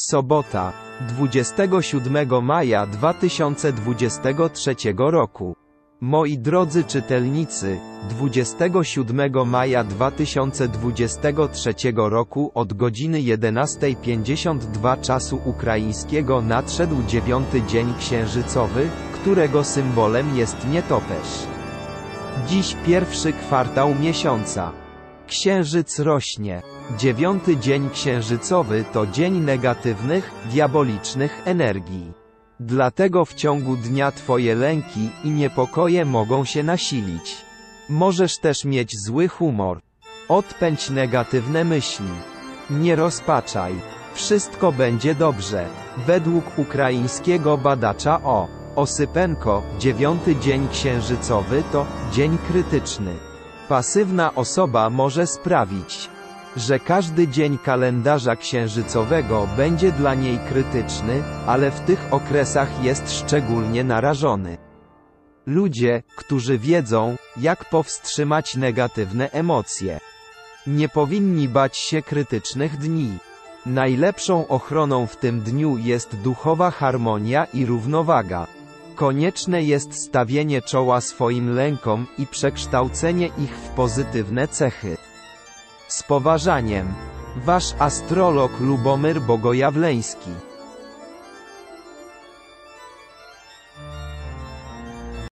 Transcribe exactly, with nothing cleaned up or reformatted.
Sobota, dwudziestego siódmego maja dwa tysiące dwudziestego trzeciego roku. Moi drodzy czytelnicy, dwudziestego siódmego maja dwa tysiące dwudziestego trzeciego roku od godziny jedenastej pięćdziesiąt dwa czasu ukraińskiego nadszedł dziewiąty dzień księżycowy, którego symbolem jest nietoperz. Dziś pierwszy kwartał miesiąca. Księżyc rośnie. Dziewiąty dzień księżycowy to dzień negatywnych, diabolicznych energii. Dlatego w ciągu dnia twoje lęki i niepokoje mogą się nasilić. Możesz też mieć zły humor. Odpędź negatywne myśli. Nie rozpaczaj. Wszystko będzie dobrze. Według ukraińskiego badacza O. Osypenko, dziewiąty dzień księżycowy to dzień krytyczny. Pasywna osoba może sprawić, że każdy dzień kalendarza księżycowego będzie dla niej krytyczny, ale w tych okresach jest szczególnie narażony. Ludzie, którzy wiedzą, jak powstrzymać negatywne emocje, nie powinni bać się krytycznych dni. Najlepszą ochroną w tym dniu jest duchowa harmonia i równowaga. Konieczne jest stawienie czoła swoim lękom i przekształcenie ich w pozytywne cechy. Z poważaniem. Wasz astrolog Lubomyr Bogojawleński.